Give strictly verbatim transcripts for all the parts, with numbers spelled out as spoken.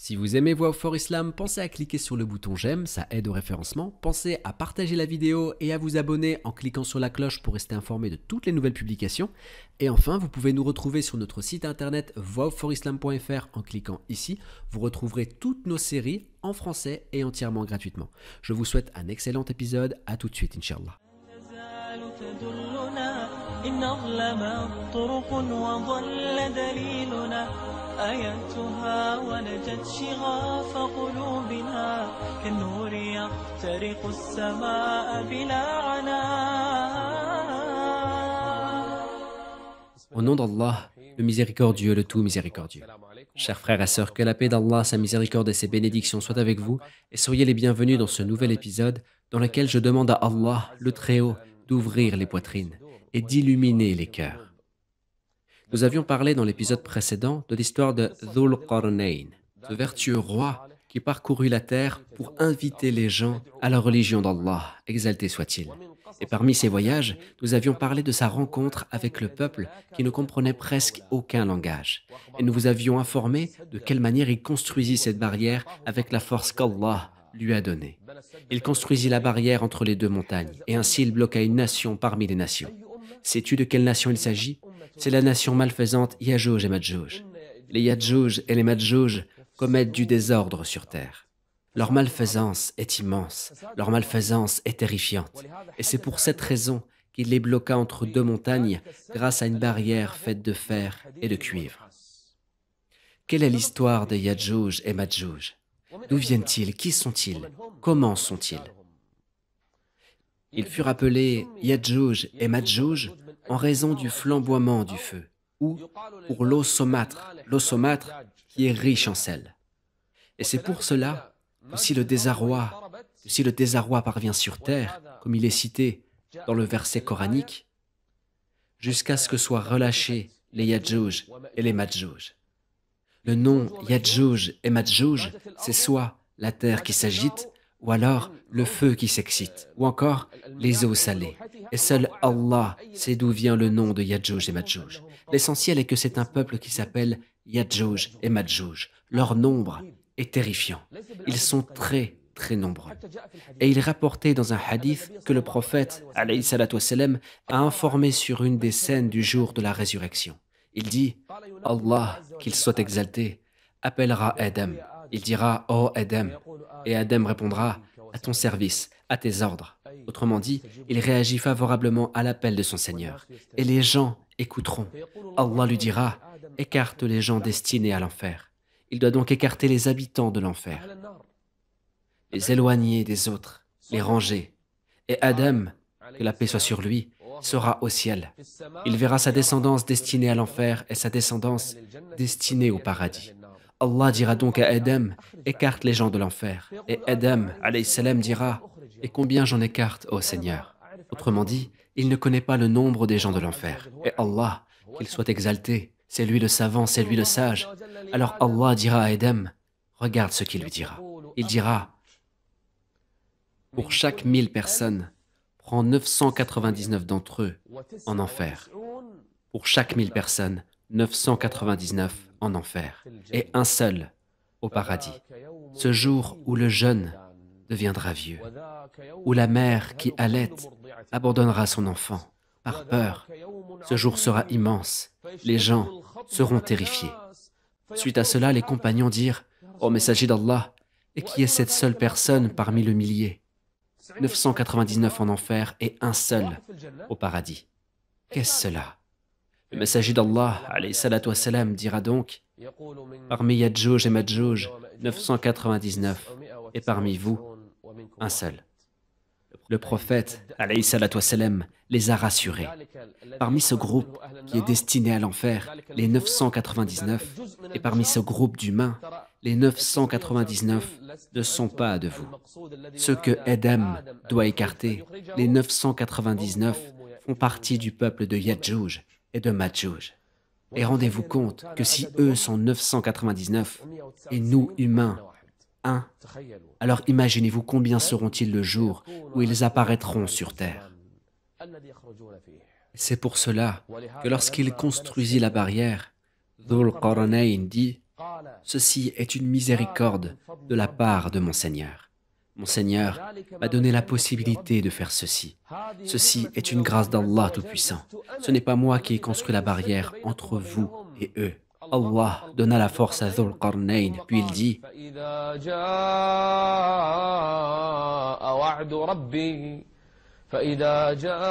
Si vous aimez Voix for Islam, pensez à cliquer sur le bouton j'aime, ça aide au référencement. Pensez à partager la vidéo et à vous abonner en cliquant sur la cloche pour rester informé de toutes les nouvelles publications. Et enfin, vous pouvez nous retrouver sur notre site internet voix for islam point f r en cliquant ici. Vous retrouverez toutes nos séries en français et entièrement gratuitement. Je vous souhaite un excellent épisode, à tout de suite, Inch'Allah. إن أظلمت طرق وضل دليلنا آياتها ولجت شغاف قلوبنا كالنور يخترق السماء بلا عناء. Au nom d'Allah, le miséricordieux, le tout miséricordieux. Chers frères et sœurs, que la paix d'Allah, sa miséricorde et ses bénédictions soient avec vous et soyez les bienvenus dans ce nouvel épisode dans lequel je demande à Allah, le Très-Haut, d'ouvrir les poitrines et d'illuminer les cœurs. Nous avions parlé dans l'épisode précédent de l'histoire de Dhul Qarnayn, ce vertueux roi qui parcourut la terre pour inviter les gens à la religion d'Allah, exalté soit-il. Et parmi ces voyages, nous avions parlé de sa rencontre avec le peuple qui ne comprenait presque aucun langage. Et nous vous avions informé de quelle manière il construisit cette barrière avec la force qu'Allah lui a donnée. Il construisit la barrière entre les deux montagnes, et ainsi il bloqua une nation parmi les nations. Sais-tu de quelle nation il s'agit? C'est la nation malfaisante Yajouj et Madjouj. Les Yajouj et les Madjouj commettent du désordre sur terre. Leur malfaisance est immense, leur malfaisance est terrifiante. Et c'est pour cette raison qu'il les bloqua entre deux montagnes grâce à une barrière faite de fer et de cuivre. Quelle est l'histoire des Yajouj et Madjouj? D'où viennent-ils? Qui sont-ils? Comment sont-ils? Ils furent appelés Yajouj et Madjouj en raison du flamboiement du feu, ou pour l'eau saumâtre, l'eau saumâtre qui est riche en sel. Et c'est pour cela que si le désarroi, que si le désarroi parvient sur terre, comme il est cité dans le verset coranique, jusqu'à ce que soient relâchés les Yajouj et les Madjouj. Le nom Yajouj et Madjouj, c'est soit la terre qui s'agite, ou alors le feu qui s'excite, ou encore les eaux salées. Et seul Allah sait d'où vient le nom de Yajouj et Madjouj. L'essentiel est que c'est un peuple qui s'appelle Yajouj et Madjouj. Leur nombre est terrifiant. Ils sont très, très nombreux. Et il est rapporté dans un hadith que le prophète, alayhi salatu wassalam, a informé sur une des scènes du jour de la résurrection. Il dit, Allah, qu'il soit exalté, appellera Adam. Il dira, ô Adam, et Adam répondra, à ton service, à tes ordres. Autrement dit, il réagit favorablement à l'appel de son Seigneur. Et les gens écouteront. Allah lui dira, écarte les gens destinés à l'enfer. Il doit donc écarter les habitants de l'enfer, les éloigner des autres, les ranger. Et Adam, que la paix soit sur lui, sera au ciel. Il verra sa descendance destinée à l'enfer et sa descendance destinée au paradis. Allah dira donc à Adam, écarte les gens de l'enfer. Et Adam, alayhi salam, dira, et combien j'en écarte, ô Seigneur? Autrement dit, il ne connaît pas le nombre des gens de l'enfer. Et Allah, qu'il soit exalté, c'est lui le savant, c'est lui le sage. Alors Allah dira à Adam, regarde ce qu'il lui dira. Il dira, pour chaque mille personnes, prends neuf cent quatre-vingt-dix-neuf d'entre eux en enfer. Pour chaque mille personnes, neuf cent quatre-vingt-dix-neuf en enfer, et un seul au paradis. Ce jour où le jeune deviendra vieux, où la mère qui allait abandonnera son enfant par peur. Ce jour sera immense, les gens seront terrifiés. Suite à cela, les compagnons dirent, ô messager d'Allah, et qui est cette seule personne parmi le millier? neuf cent quatre-vingt-dix-neuf en enfer et un seul au paradis. Qu'est-ce cela? Le messager d'Allah, alayhi salatu wassalam, dira donc, parmi Yajouj et Madjouj, neuf cent quatre-vingt-dix-neuf, et parmi vous, un seul. Le prophète, alayhi salatu wassalam, les a rassurés. Parmi ce groupe qui est destiné à l'enfer, les neuf cent quatre-vingt-dix-neuf, et parmi ce groupe d'humains, les neuf cent quatre-vingt-dix-neuf ne sont pas de vous. Ceux que Adam doit écarter, les neuf cent quatre-vingt-dix-neuf, font partie du peuple de Yajouj et de Madjouj. Et rendez-vous compte que si eux sont neuf cent quatre-vingt-dix-neuf et nous, humains, un, alors imaginez-vous combien seront-ils le jour où ils apparaîtront sur terre. C'est pour cela que lorsqu'il construisit la barrière, Dhul Qarnayn dit, Ceci est une miséricorde de la part de mon Seigneur. Mon Seigneur m'a donné la possibilité de faire ceci. Ceci est une grâce d'Allah Tout-Puissant. Ce n'est pas moi qui ai construit la barrière entre vous et eux. Allah donna la force à Dhul Qarnayn, puis il dit فإذا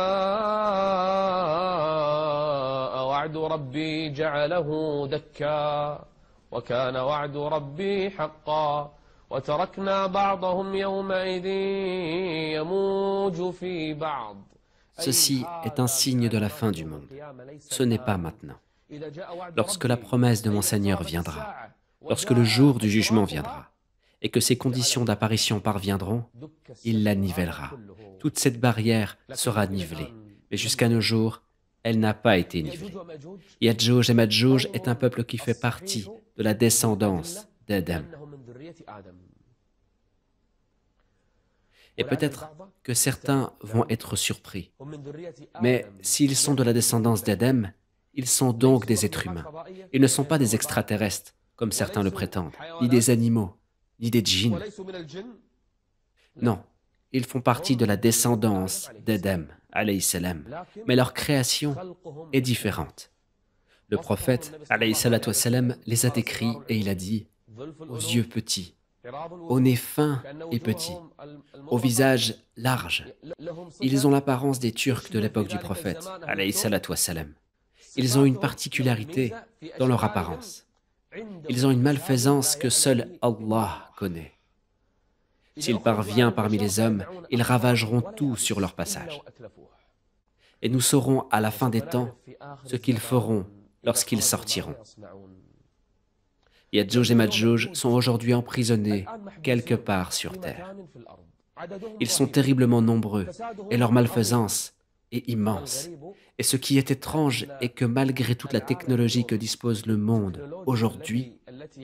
جاء وعد ربي جعله دكا وكان وعد ربي حقا وتركنا بعضهم يومئذ يموج في بعض. Ceci est un signe de la fin du monde. Ce n'est pas maintenant. Lorsque la promesse de mon Seigneur viendra, lorsque le jour du jugement viendra, et que ses conditions d'apparition parviendront, il la nivellera. Toute cette barrière sera nivelée. Mais jusqu'à nos jours, elle n'a pas été nivelée. Ya'juj et Ma'juj est un peuple qui fait partie de la descendance d'Adam. Et peut-être que certains vont être surpris. Mais s'ils sont de la descendance d'Adam, ils sont donc des êtres humains. Ils ne sont pas des extraterrestres, comme certains le prétendent, ni des animaux, ni des djinns. Non, ils font partie de la descendance d'Adam, alayhi salam, mais leur création est différente. Le prophète, alayhi salatu wassalam, les a décrits et il a dit « aux yeux petits, au nez fin et petit, au visage large. Ils ont l'apparence des Turcs de l'époque du prophète, alayhi salatu wassalam. Ils ont une particularité dans leur apparence. Ils ont une malfaisance que seul Allah connaît. S'il parvient parmi les hommes, ils ravageront tout sur leur passage. Et nous saurons à la fin des temps ce qu'ils feront lorsqu'ils sortiront. Ya'juj et Ma'juj sont aujourd'hui emprisonnés quelque part sur terre. Ils sont terriblement nombreux et leur malfaisance est immense. Et ce qui est étrange est que malgré toute la technologie que dispose le monde aujourd'hui,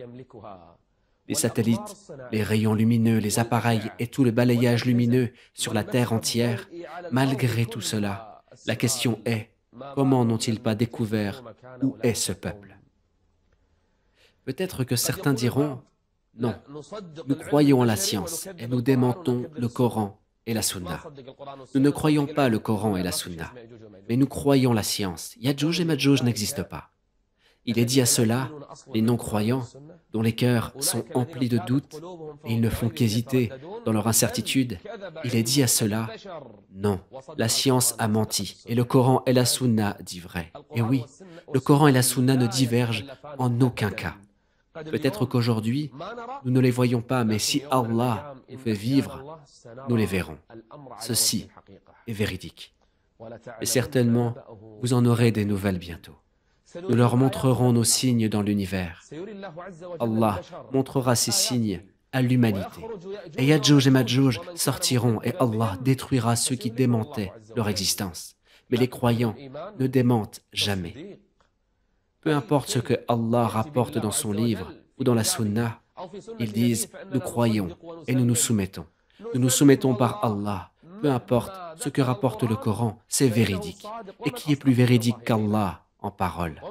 les satellites, les rayons lumineux, les appareils et tout le balayage lumineux sur la Terre entière, malgré tout cela, la question est, comment n'ont-ils pas découvert où est ce peuple? Peut-être que certains diront, non, nous croyons en la science et nous démentons le Coran et la Sunna. Nous ne croyons pas le Coran et la Sunna, mais nous croyons la science. Ya'juj et Ma'juj n'existent pas. Il est dit à ceux-là, les non-croyants, dont les cœurs sont emplis de doutes et ils ne font qu'hésiter dans leur incertitude, il est dit à ceux-là, non, la science a menti et le Coran et la Sunna dit vrai. Et oui, le Coran et la Sunna ne divergent en aucun cas. Peut-être qu'aujourd'hui, nous ne les voyons pas, mais si Allah nous fait vivre, nous les verrons. Ceci est véridique. Et certainement, vous en aurez des nouvelles bientôt. Nous leur montrerons nos signes dans l'univers. Allah montrera ces signes à l'humanité. Et Ya'juj et Ma'juj sortiront et Allah détruira ceux qui démentaient leur existence. Mais les croyants ne démentent jamais. Peu importe ce que Allah rapporte dans son livre ou dans la Sunna, ils disent « nous croyons et nous nous soumettons ». Nous nous soumettons par Allah. Peu importe ce que rapporte le Coran, c'est véridique. Et qui est plus véridique qu'Allah en parole?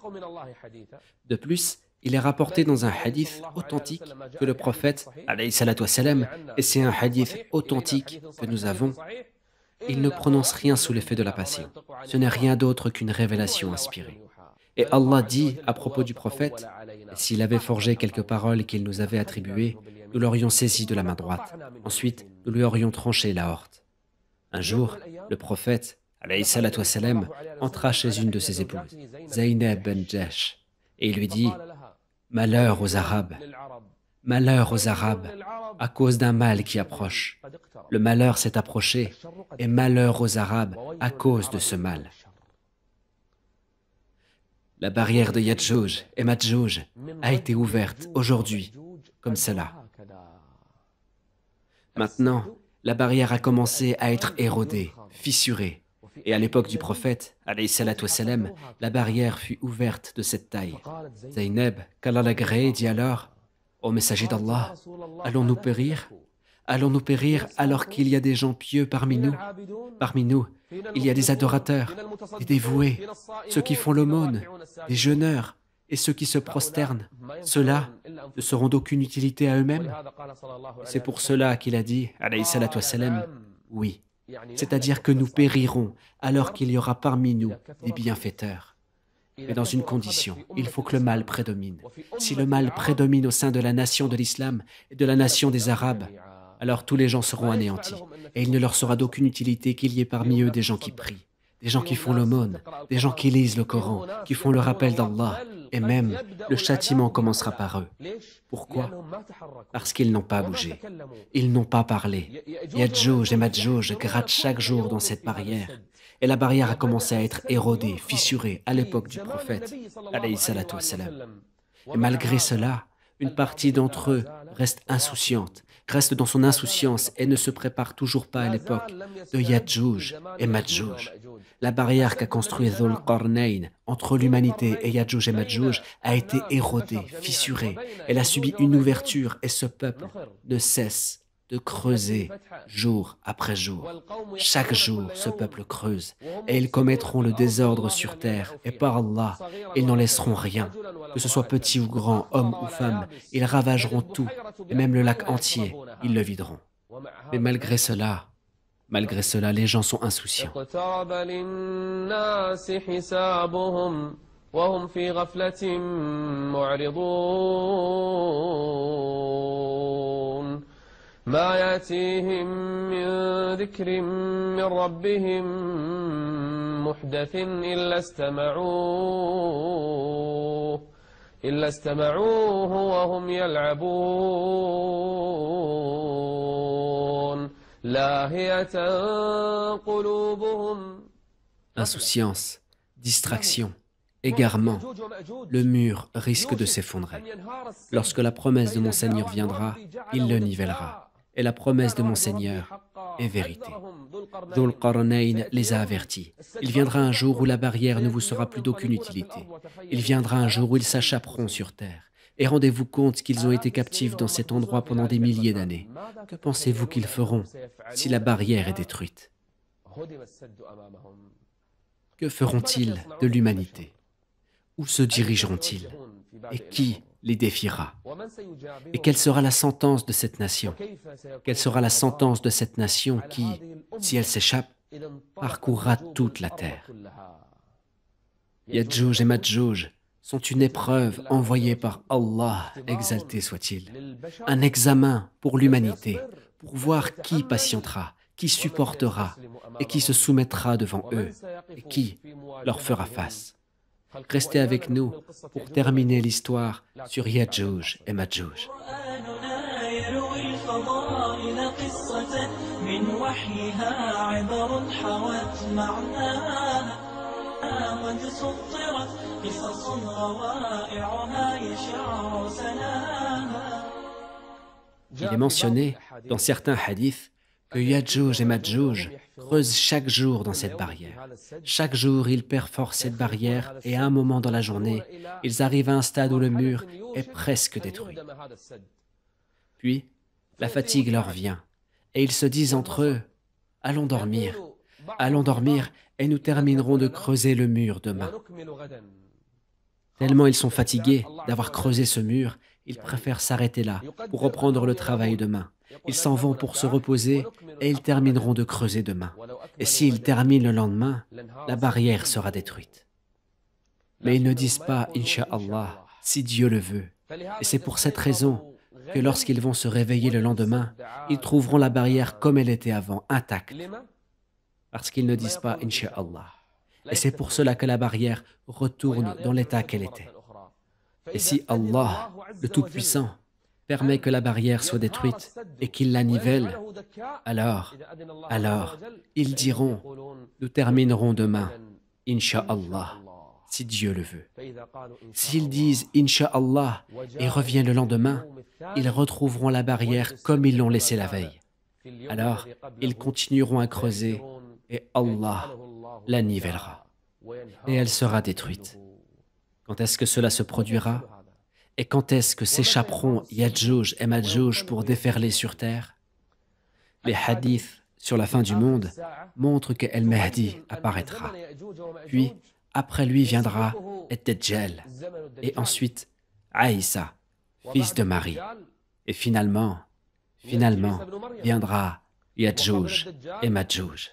De plus, il est rapporté dans un hadith authentique que le prophète, alayhi salatu wassalam, et c'est un hadith authentique que nous avons, il ne prononce rien sous l'effet de la passion. Ce n'est rien d'autre qu'une révélation inspirée. Et Allah dit à propos du prophète, s'il avait forgé quelques paroles qu'il nous avait attribuées, nous l'aurions saisi de la main droite. Ensuite, nous lui aurions tranché la horte. Un jour, le prophète, alayhi salatu wassalam, entra chez une de ses épouses, Zaynab ben Jahsh, et il lui dit, « Malheur aux Arabes, malheur aux Arabes, à cause d'un mal qui approche. Le malheur s'est approché, et malheur aux Arabes à cause de ce mal. » La barrière de Ya'juj et Ma'juj a été ouverte aujourd'hui, comme cela. Maintenant, la barrière a commencé à être érodée, fissurée. Et à l'époque du prophète, alayhi salatu wassalam, la barrière fut ouverte de cette taille. Zaynab, qu'Allah l'agréé, dit alors, « Ô messager d'Allah, allons-nous périr? Allons-nous périr alors qu'il y a des gens pieux parmi nous? Parmi nous, il y a des adorateurs, des dévoués, ceux qui font l'aumône, des jeûneurs, Et ceux qui se prosternent, ceux-là ne seront d'aucune utilité à eux-mêmes. C'est pour cela qu'il a dit, alayhi salatu wassalam, oui, c'est-à-dire que nous périrons alors qu'il y aura parmi nous des bienfaiteurs. Mais dans une condition, il faut que le mal prédomine. Si le mal prédomine au sein de la nation de l'islam et de la nation des Arabes, alors tous les gens seront anéantis, et il ne leur sera d'aucune utilité qu'il y ait parmi eux des gens qui prient, des gens qui font l'aumône, des gens qui lisent le Coran, qui font le rappel d'Allah, et même le châtiment commencera par eux. Pourquoi? Parce qu'ils n'ont pas bougé, ils n'ont pas parlé. Yadjouj et Madjouj grattent chaque jour dans cette barrière, et la barrière a commencé à être érodée, fissurée à l'époque du prophète, alayhi salatu wassalam. Et malgré cela, une partie d'entre eux reste insouciante, reste dans son insouciance et ne se prépare toujours pas à l'époque de Yadjouj et Madjouj. La barrière qu'a construite Dhul Qarnayn entre l'humanité et Yadjouj et Madjouj a été érodée, fissurée. Elle a subi une ouverture et ce peuple ne cesse de creuser jour après jour. Chaque jour, ce peuple creuse et ils commettront le désordre sur terre et par Allah, ils n'en laisseront rien. Que ce soit petit ou grand, homme ou femme, ils ravageront tout et même le lac entier, ils le videront. Mais malgré cela, malgré cela, les gens sont insouciants. ما يأتيهم من ذكر من ربهم محدث إلا استمعوه إلا استمعوه وهم يلعبون لاهية قلوبهم. Insouciance, distraction, égarement, le mur risque de s'effondrer. Lorsque la promesse de mon Seigneur viendra, il le nivellera. Et la promesse de mon Seigneur est vérité. Dhul Qarnayn les a avertis. Il viendra un jour où la barrière ne vous sera plus d'aucune utilité. Il viendra un jour où ils s'échapperont sur terre. Et rendez-vous compte qu'ils ont été captifs dans cet endroit pendant des milliers d'années. Que pensez-vous qu'ils feront si la barrière est détruite? Que feront-ils de l'humanité? Où se dirigeront-ils? Et qui les défiera? Et quelle sera la sentence de cette nation? Quelle sera la sentence de cette nation qui, si elle s'échappe, parcourra toute la terre? Yadjouj et Madjouj sont une épreuve envoyée par Allah, exalté soit-il, un examen pour l'humanité, pour voir qui patientera, qui supportera et qui se soumettra devant eux et qui leur fera face. Restez avec nous pour terminer l'histoire sur Yadjouj et Madjouj. Il est mentionné dans certains hadiths que Yadjouj et Madjouj creusent chaque jour dans cette barrière. Chaque jour, ils perforent cette barrière et à un moment dans la journée, ils arrivent à un stade où le mur est presque détruit. Puis, la fatigue leur vient et ils se disent entre eux, « Allons dormir, allons dormir et nous terminerons de creuser le mur demain. » Tellement ils sont fatigués d'avoir creusé ce mur, ils préfèrent s'arrêter là pour reprendre le travail demain. Ils s'en vont pour se reposer et ils termineront de creuser demain. Et s'ils terminent le lendemain, la barrière sera détruite. Mais ils ne disent pas « Inch'Allah » si Dieu le veut. Et c'est pour cette raison que lorsqu'ils vont se réveiller le lendemain, ils trouveront la barrière comme elle était avant, intacte. Parce qu'ils ne disent pas « Inch'Allah ». Et c'est pour cela que la barrière retourne dans l'état qu'elle était. Et si Allah, le Tout-Puissant, permet que la barrière soit détruite et qu'il la nivelle, alors, alors, ils diront, nous terminerons demain, Inch'Allah, si Dieu le veut. S'ils disent Inch'Allah et reviennent le lendemain, ils retrouveront la barrière comme ils l'ont laissée la veille. Alors, ils continueront à creuser et Allah la nivellera et elle sera détruite. Quand est-ce que cela se produira? Et quand est-ce que s'échapperont Yadjouj et Madjouj pour déferler sur terre? Les hadiths sur la fin du monde montrent que El Mahdi apparaîtra. Puis, après lui viendra et Dajjal, et ensuite Aïssa, fils de Marie, et finalement, finalement viendra Yadjouj et Madjouj.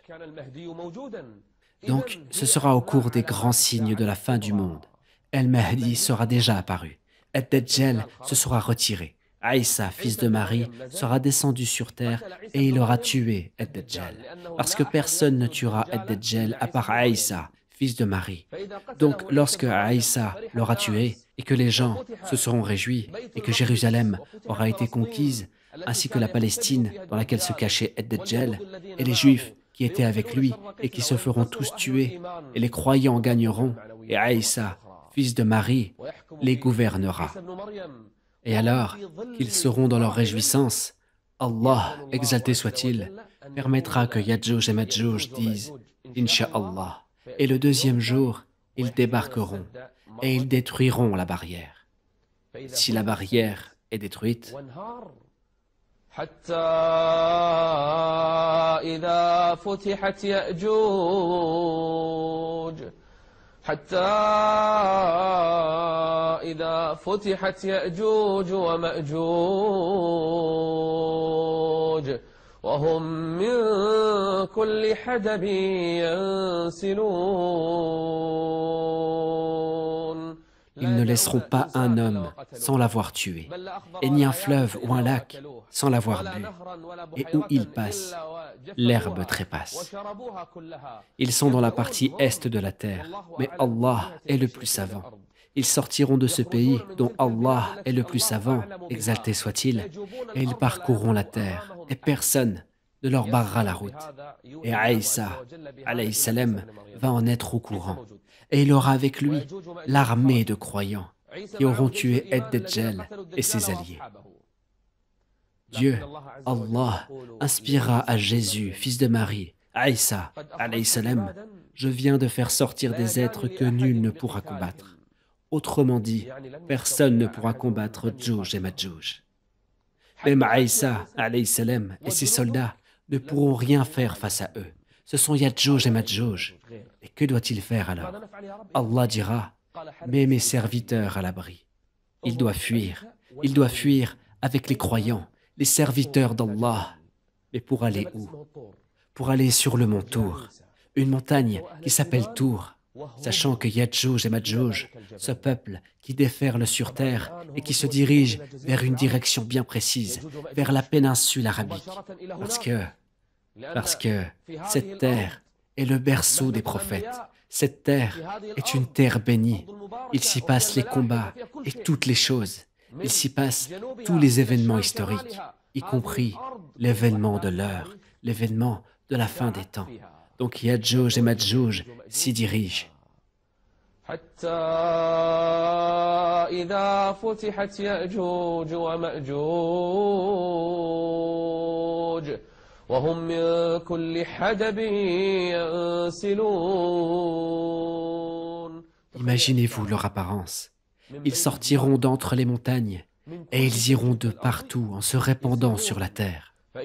Donc ce sera au cours des grands signes de la fin du monde. El-Mahdi sera déjà apparu, et Dajjal se sera retiré. Aïssa, fils de Marie, sera descendu sur terre et il aura tué Ad-Dajjal, parce que personne ne tuera Ad-Dajjal à part Aïssa, fils de Marie. Donc lorsque Aïssa l'aura tué et que les gens se seront réjouis et que Jérusalem aura été conquise, ainsi que la Palestine dans laquelle se cachait Ad-Dajjal, et les Juifs qui étaient avec lui et qui se feront tous tuer, et les croyants gagneront, et Aïssa, fils de Marie, les gouvernera. Et alors qu'ils seront dans leur réjouissance, Allah, exalté soit-il, permettra que Yadjouj et Madjouj disent « Inch'Allah » et le deuxième jour, ils débarqueront et ils détruiront la barrière. Si la barrière est détruite, حتى إذا فتحت يأجوج ومأجوج وهم من كل حدب ينسلون. Ils ne laisseront pas un homme sans l'avoir tué, et ni un fleuve ou un lac sans l'avoir bu, et où ils passent, l'herbe trépasse. Ils sont dans la partie est de la terre, mais Allah est le plus savant. Ils sortiront de ce pays dont Allah est le plus savant, exalté soit-il, et ils parcourront la terre, et personne ne leur barrera la route. Et Aïssa, alayhi salam, va en être au courant. Et il aura avec lui l'armée de croyants qui auront tué Ad-Dajjal et ses alliés. Dieu, Allah, inspira à Jésus, fils de Marie, Aïssa, alayhi salam, je viens de faire sortir des êtres que nul ne pourra combattre. Autrement dit, personne ne pourra combattre Djouj et Madjouj. Même Aïssa, alayhi salam, et ses soldats ne pourront rien faire face à eux. Ce sont Yadjouj et Madjouj. Et que doit-il faire alors? Allah dira, mets mes serviteurs à l'abri. Il doit fuir, il doit fuir avec les croyants, les serviteurs d'Allah. Mais pour aller où? Pour aller sur le mont Tour, une montagne qui s'appelle Tour, sachant que Yadjouj et Madjouj, ce peuple qui déferle sur terre et qui se dirige vers une direction bien précise, vers la péninsule arabique, parce que, parce que cette terre est le berceau des prophètes. Cette terre est une terre bénie. Il s'y passe les combats et toutes les choses. Il s'y passe tous les événements historiques, y compris l'événement de l'heure, l'événement de la fin des temps. Donc Yadjouj et Madjouj s'y dirigent. Imaginez-vous leur apparence. Ils sortiront d'entre les montagnes et ils iront de partout en se répandant sur la terre.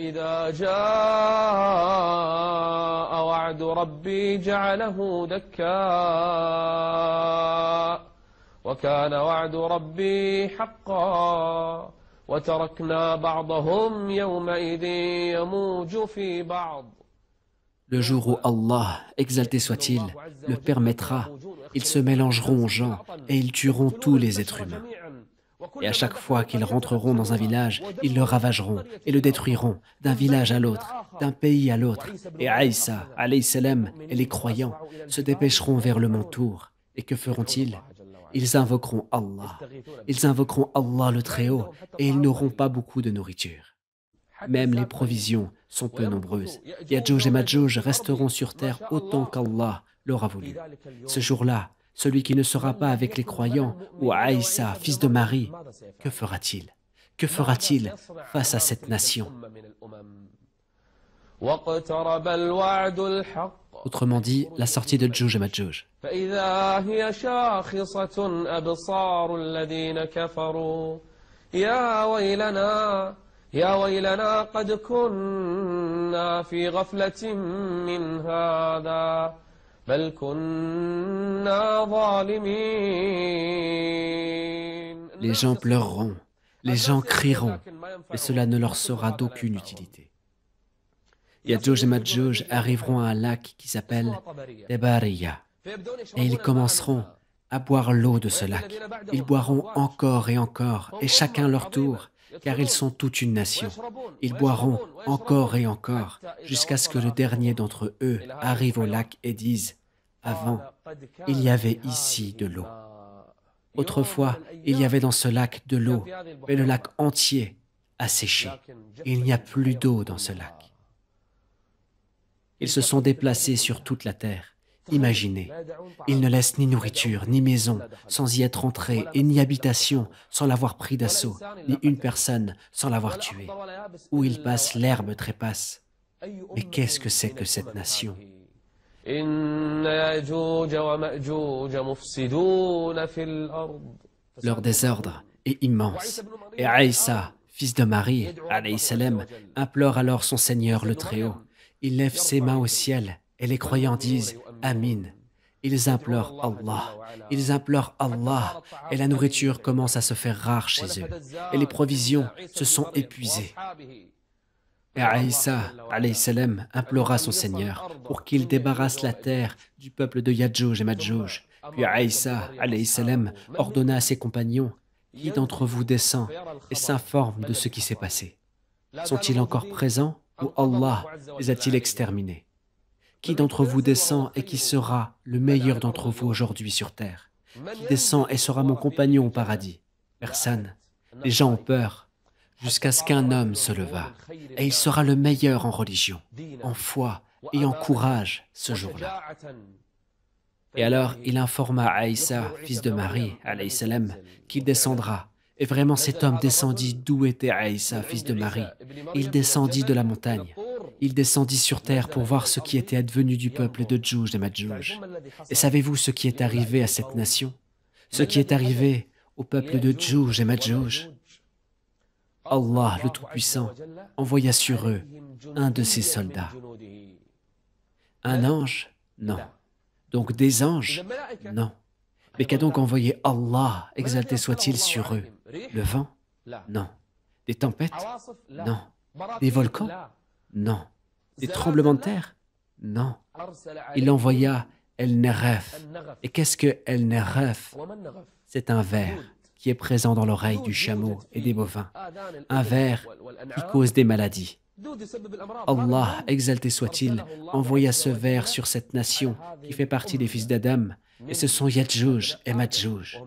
Le jour où Allah, exalté soit-il, le permettra, ils se mélangeront aux gens et ils tueront tous les êtres humains. Et à chaque fois qu'ils rentreront dans un village, ils le ravageront et le détruiront d'un village à l'autre, d'un pays à l'autre. Et Aïssa, alayhi salam, et les croyants se dépêcheront vers le mont Tour. Et que feront-ils? Ils invoqueront Allah. Ils invoqueront Allah le Très-Haut et ils n'auront pas beaucoup de nourriture. Même les provisions sont peu nombreuses. Yadjouj et Madjouj resteront sur terre autant qu'Allah l'aura voulu. Ce jour-là, celui qui ne sera pas avec les croyants, ou Aïssa, fils de Marie, que fera-t-il? Que fera-t-il face à cette nation? Autrement dit, la sortie de Djouj et Madjouj. يا ويلنا قد كنا في غفلة من هذا بل كنا ظالمين. Les gens pleureront, les gens crieront, mais cela ne leur sera d'aucune utilité. Yadjouj et Madjouj arriveront à un lac qui s'appelle Tebariya, et ils commenceront à boire l'eau de ce lac. Ils boiront encore et encore, et chacun leur tour, car ils sont toute une nation. Ils boiront encore et encore, jusqu'à ce que le dernier d'entre eux arrive au lac et dise « Avant, il y avait ici de l'eau. Autrefois, il y avait dans ce lac de l'eau, mais le lac entier a séché. Il n'y a plus d'eau dans ce lac. » Ils se sont déplacés sur toute la terre. Imaginez, ils ne laissent ni nourriture, ni maison, sans y être entrés, et ni habitation, sans l'avoir pris d'assaut, ni une personne, sans l'avoir tué. Où ils passent, l'herbe trépasse. Mais qu'est-ce que c'est que cette nation? Leur désordre est immense. Et Aïssa, fils de Marie, alayhi salam, implore alors son Seigneur le Très-Haut. Il lève ses mains au ciel et les croyants disent « Amin ». Ils implorent Allah, ils implorent Allah et la nourriture commence à se faire rare chez eux et les provisions se sont épuisées. Et Aïssa, alayhi salam, implora son Seigneur pour qu'il débarrasse la terre du peuple de Yadjouj et Madjouj. Puis Aïssa, alayhi salam, ordonna à ses compagnons « Qui d'entre vous descend et s'informe de ce qui s'est passé? Sont-ils encore présents ou Allah les a-t-il exterminés? Qui d'entre vous descend et qui sera le meilleur d'entre vous aujourd'hui sur terre? Qui descend et sera mon compagnon au paradis? Personne. Les gens ont peur, jusqu'à ce qu'un homme se leva, et il sera le meilleur en religion, en foi et en courage ce jour-là. Et alors il informa Aïssa, fils de Marie, alayhi salam, qu'il descendra. Et vraiment cet homme descendit d'où était Aïssa, fils de Marie. Il descendit de la montagne. Il descendit sur terre pour voir ce qui était advenu du peuple de Djouj et Madjouj. Et savez-vous ce qui est arrivé à cette nation? Ce qui est arrivé au peuple de Djouj et Madjouj? Allah, le Tout-Puissant, envoya sur eux un de ses soldats. Un ange? Non. Donc des anges? Non. Mais qu'a donc envoyé Allah, exalté soit-il, sur eux? Le vent? Non. Des tempêtes? Non. Des volcans? Non. Des tremblements de terre? Non. Il envoya El-Neref. Et qu'est-ce que El-Neref? C'est un ver qui est présent dans l'oreille du chameau et des bovins. Un ver qui cause des maladies. Allah, exalté soit-il, envoya ce ver sur cette nation qui fait partie des fils d'Adam, et ce sont Yadjouj et Madjouj.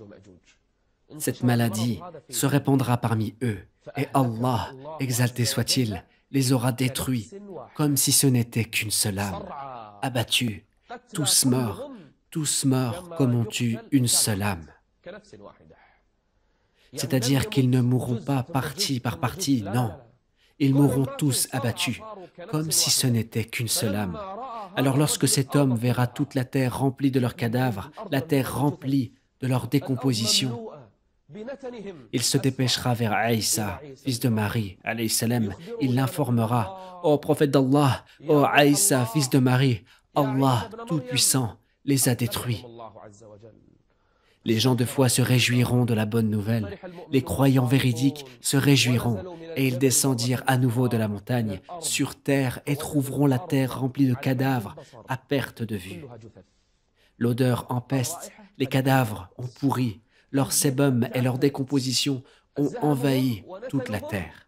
Cette maladie se répandra parmi eux, et Allah, exalté soit-il, les aura détruits, comme si ce n'était qu'une seule âme, abattus, tous morts, tous morts comme ont eu une seule âme. C'est-à-dire qu'ils ne mourront pas partie par partie, non. Ils mourront tous abattus, comme si ce n'était qu'une seule âme. Alors lorsque cet homme verra toute la terre remplie de leurs cadavres, la terre remplie de leur décomposition, il se dépêchera vers Aïssa, fils de Marie, alayhi salam. Il l'informera: « Ô prophète d'Allah, ô Aïssa, fils de Marie, Allah, Tout-Puissant, les a détruits. » Les gens de foi se réjouiront de la bonne nouvelle. Les croyants véridiques se réjouiront, et ils descendirent à nouveau de la montagne, sur terre, et trouveront la terre remplie de cadavres, à perte de vue. L'odeur empeste, les cadavres ont pourri, leur sébum et leur décomposition ont envahi toute la terre.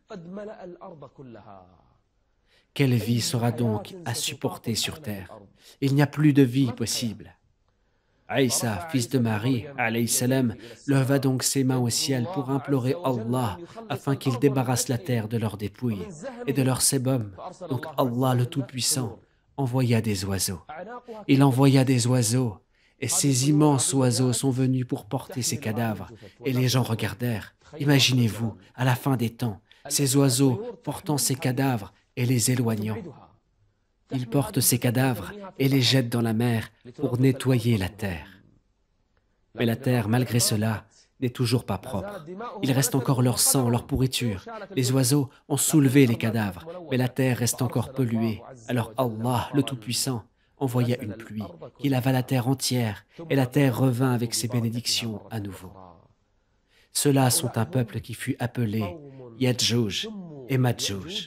Quelle vie sera donc à supporter sur terre? Il n'y a plus de vie possible. Aïssa, fils de Marie, alayhi salam, leva donc ses mains au ciel pour implorer Allah afin qu'il débarrasse la terre de leurs dépouilles et de leur sébum. Donc Allah le Tout-Puissant envoya des oiseaux. Il envoya des oiseaux, et ces immenses oiseaux sont venus pour porter ces cadavres. Et les gens regardèrent. Imaginez-vous, à la fin des temps, ces oiseaux portant ces cadavres et les éloignant. Ils portent ces cadavres et les jettent dans la mer pour nettoyer la terre. Mais la terre, malgré cela, n'est toujours pas propre. Il reste encore leur sang, leur pourriture. Les oiseaux ont soulevé les cadavres, mais la terre reste encore polluée. Alors Allah, le Tout-Puissant, envoya une pluie qui lava la terre entière, et la terre revint avec ses bénédictions à nouveau. Ceux-là sont un peuple qui fut appelé Ya'juj et Ma'juj.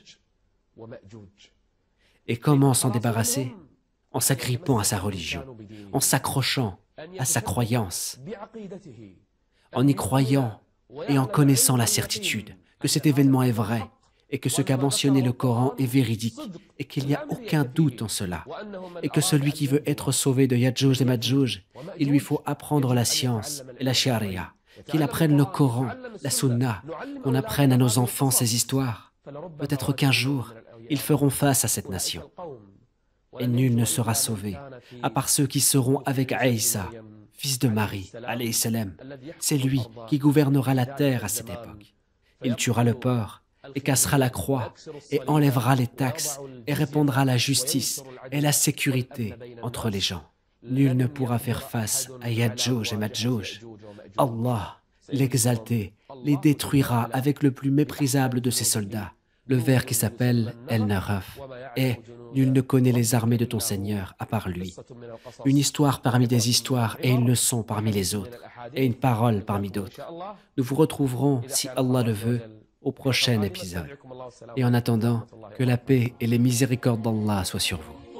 Et comment s'en débarrasser? En s'agrippant à sa religion, en s'accrochant à sa croyance, en y croyant et en connaissant la certitude que cet événement est vrai et que ce qu'a mentionné le Coran est véridique et qu'il n'y a aucun doute en cela, et que celui qui veut être sauvé de Ya'juj et Ma'juj, il lui faut apprendre la science et la charia, qu'il apprenne le Coran, la sunna, qu'on apprenne à nos enfants ces histoires. Peut-être qu'un jour, ils feront face à cette nation. Et nul ne sera sauvé, à part ceux qui seront avec Aïssa, fils de Marie, alayhi salam. C'est lui qui gouvernera la terre à cette époque. Il tuera le porc et cassera la croix et enlèvera les taxes et répandra la justice et la sécurité entre les gens. Nul ne pourra faire face à Ya'juj et Ma'juj. Allah, l'exalté, les détruira avec le plus méprisable de ses soldats, le ver qui s'appelle El-Naraf. Et nul ne connaît les armées de ton Seigneur à part lui. Une histoire parmi des histoires et une leçon parmi les autres, et une parole parmi d'autres. Nous vous retrouverons, si Allah le veut, au prochain épisode. Et en attendant, que la paix et les miséricordes d'Allah soient sur vous.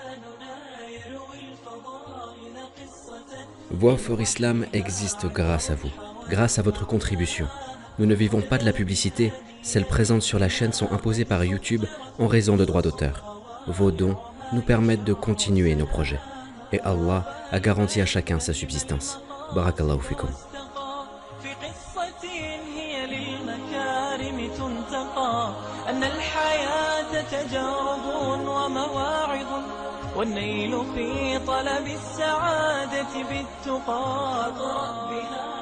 Voix for Islam existe grâce à vous, grâce à votre contribution. Nous ne vivons pas de la publicité, celles présentes sur la chaîne sont imposées par YouTube en raison de droits d'auteur. Vos dons nous permettent de continuer nos projets. Et Allah a garanti à chacun sa subsistance. Barakallahu fikum. والنيل في طلب السعادة بالتقى